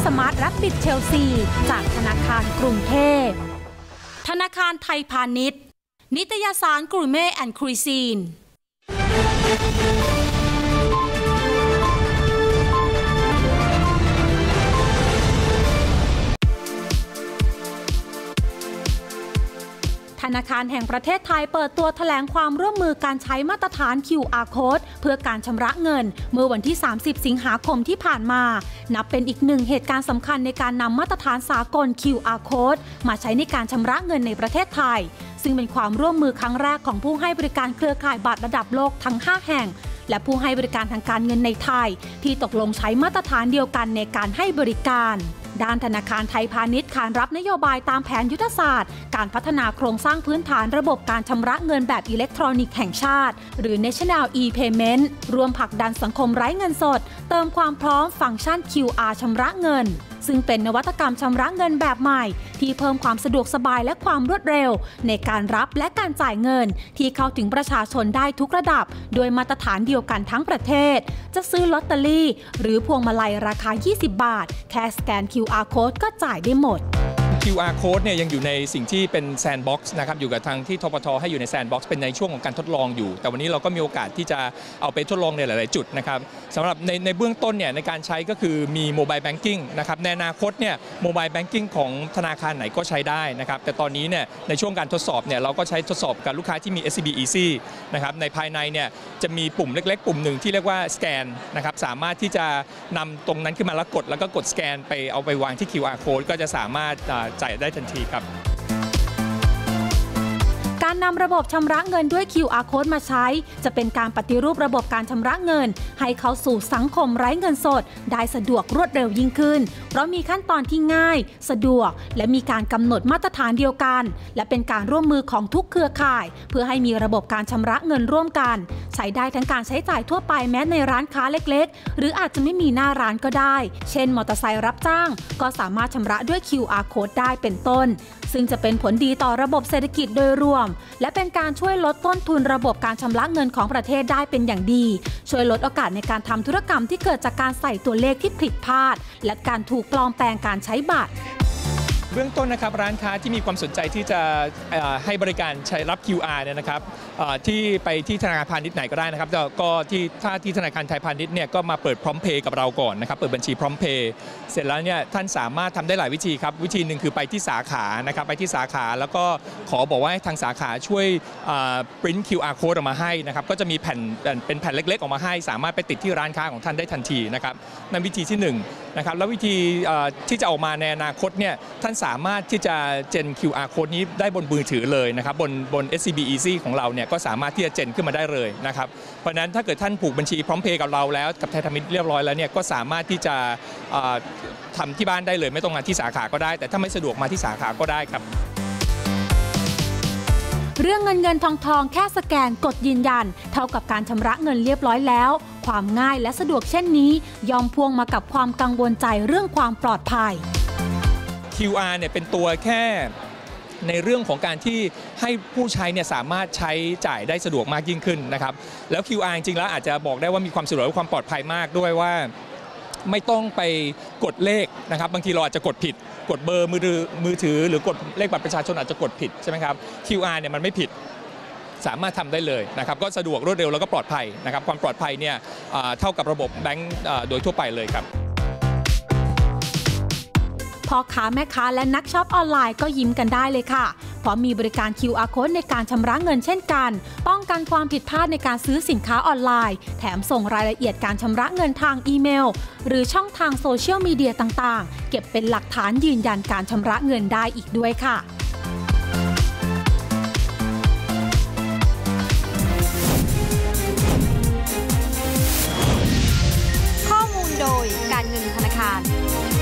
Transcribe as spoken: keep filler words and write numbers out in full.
สมาร์ทแรปปิดเชลซีจากธนาคารกรุงเทพธนาคารไทยพาณิชย์นิตยสารกูร์เม่แอนด์คุยซีนธนาคารแห่งประเทศไทยเปิดตัวแถลงความร่วมมือการใช้มาตรฐาน คิว อาร์ Code เพื่อการชำระเงินเมื่อวันที่สามสิบสิงหาคมที่ผ่านมานับเป็นอีกหนึ่งเหตุการณ์สำคัญในการนำมาตรฐานสากล คิว อาร์ Code มาใช้ในการชำระเงินในประเทศไทยซึ่งเป็นความร่วมมือครั้งแรกของผู้ให้บริการเครือข่ายบัตรระดับโลกทั้งห้าแห่งและผู้ให้บริการทางการเงินในไทยที่ตกลงใช้มาตรฐานเดียวกันในการให้บริการด้านธนาคารไทยพาณิชย์ขานรับนโยบายตามแผนยุทธศาสตร์การพัฒนาโครงสร้างพื้นฐานระบบการชำระเงินแบบอิเล็กทรอนิกส์แห่งชาติหรือ National e-Payment รวมผลักดันสังคมไร้เงินสดเติมความพร้อมฟังก์ชัน คิว อาร์ ชำระเงินซึ่งเป็นนวัตกรรมชำระเงินแบบใหม่ที่เพิ่มความสะดวกสบายและความรวดเร็วในการรับและการจ่ายเงินที่เข้าถึงประชาชนได้ทุกระดับโดยมาตรฐานเดียวกันทั้งประเทศจะซื้อลอตเตอรี่หรือพวงมาลัยราคายี่สิบบาทแค่สแกน คิว อาร์ Code ก็จ่ายได้หมดคิว อาร์ Code เนี่ยยังอยู่ในสิ่งที่เป็นแซนด์บ็อกซ์นะครับอยู่กับทางที่ทปท.ให้อยู่ในแซนด์บ็อกซ์เป็นในช่วงของการทดลองอยู่แต่วันนี้เราก็มีโอกาสที่จะเอาไปทดลองในหลายๆจุดนะครับสำหรับในในเบื้องต้นเนี่ยในการใช้ก็คือมีโมบายแบงกิ้งนะครับในอนาคตเนี่ยโมบายแบงกิ้งของธนาคารไหนก็ใช้ได้นะครับแต่ตอนนี้เนี่ยในช่วงการทดสอบเนี่ยเราก็ใช้ทดสอบกับลูกค้าที่มี เอส ซี บี Easy นะครับในภายในเนี่ยจะมีปุ่มเล็กๆปุ่มหนึ่งที่เรียกว่าสแกนนะครับสามารถที่จะนำตรงนั้นขึ้นมาแล้วกดแล้วก็กดสแกนไปเอาไปวางที่ คิว อาร์ Code ก็จะสามารถจ่ายได้ทันทีการนำระบบชำระเงินด้วย คิว อาร์ Code มาใช้จะเป็นการปฏิรูประบบการชำระเงินให้เข้าสู่สังคมไร้เงินสดได้สะดวกรวดเร็วยิ่งขึ้นเพราะมีขั้นตอนที่ง่ายสะดวกและมีการกำหนดมาตรฐานเดียวกันและเป็นการร่วมมือของทุกเครือข่ายเพื่อให้มีระบบการชำระเงินร่วมกันใช้ได้ทั้งการใช้จ่ายทั่วไปแม้ในร้านค้าเล็กๆหรืออาจจะไม่มีหน้าร้านก็ได้เช่นมอเตอร์ไซค์รับจ้างก็สามารถชำระด้วย คิว อาร์ Code ได้เป็นต้นซึ่งจะเป็นผลดีต่อระบบเศรษฐกิจโดยรวมและเป็นการช่วยลดต้นทุนระบบการชำระเงินของประเทศได้เป็นอย่างดีช่วยลดโอกาสในการทำธุรกรรมที่เกิดจากการใส่ตัวเลขที่ผิดพลาดและการถูกปลอมแปลงการใช้บัตรเบื้องต้นนะครับร้านค้าที่มีความสนใจที่จะให้บริการใช้รับ คิว อาร์ เนี่ยนะครับที่ไปที่ธนาคารพาณิชย์ไหนก็ได้นะครับก็ที่ถ้าที่ธนาคารไทยพาณิชย์เนี่ยก็มาเปิดพร้อมเพย์กับเราก่อนนะครับเปิดบัญชีพร้อมเพย์เสร็จแล้วเนี่ยท่านสามารถทำได้หลายวิธีครับวิธีหนึ่งคือไปที่สาขานะครับไปที่สาขาแล้วก็ขอบอกว่าให้ทางสาขาช่วยปริ้น คิว อาร์ Code ออกมาให้นะครับก็จะมีแผ่นเป็นแผ่นเล็กๆออกมาให้สามารถไปติดที่ร้านค้าของท่านได้ทันทีนะครับนั่นวิธีที่หนึ่งนะครับแล้ววิธีที่จะออกมาในอนาคตเนี่ยท่านสามารถที่จะเจน คิว อาร์ Code นี้ได้บนมือถือเลยนะครับบนบน เอส ซี บี Easy ของเราเนี่ยก็สามารถที่จะเจนขึ้นมาได้เลยนะครับเพราะฉะนั้นถ้าเกิดท่านผูกบัญชีพร้อมเพย์กับเราแล้วกับไทยพาณิชย์เรียบร้อยแล้วเนี่ยก็สามารถที่จะทำที่บ้านได้เลยไม่ต้องมาที่สาขาก็ได้แต่ถ้าไม่สะดวกมาที่สาขาก็ได้ครับเรื่องเงินเงินทองทองแค่สแกนกดยืนยันเท่ากับการชำระเงินเรียบร้อยแล้วความง่ายและสะดวกเช่นนี้ย่อมพ่วงมากับความกังวลใจเรื่องความปลอดภัยคิว อาร์ เนี่ยเป็นตัวแค่ในเรื่องของการที่ให้ผู้ใช้เนี่ยสามารถใช้จ่ายได้สะดวกมากยิ่งขึ้นนะครับแล้ว คิว อาร์ จริงๆแล้วอาจจะบอกได้ว่ามีความสะดวกและความปลอดภัยมากด้วยว่าไม่ต้องไปกดเลขนะครับบางทีเราอาจจะกดผิดกดเบอร์มือถือมือถือหรือกดเลขบัตรประชาชนอาจจะกดผิดใช่ไหมครับ คิว อาร์ เนี่ยมันไม่ผิดสามารถทำได้เลยนะครับก็สะดวกรวดเร็วแล้วก็ปลอดภัยนะครับความปลอดภัยเนี่ยเท่ากับระบบแบงก์โดยทั่วไปเลยครับพ่อค้าแม่ค้าและนักช็อปออนไลน์ก็ยิ้มกันได้เลยค่ะเพราะมีบริการ คิว อาร์ Code ในการชำระเงินเช่นกันป้องกันความผิดพลาดในการซื้อสินค้าออนไลน์แถมส่งรายละเอียดการชำระเงินทางอีเมลหรือช่องทางโซเชียลมีเดียต่างๆเก็บเป็นหลักฐานยืนยันการชำระเงินได้อีกด้วยค่ะข้อมูลโดยการเงินธนาคาร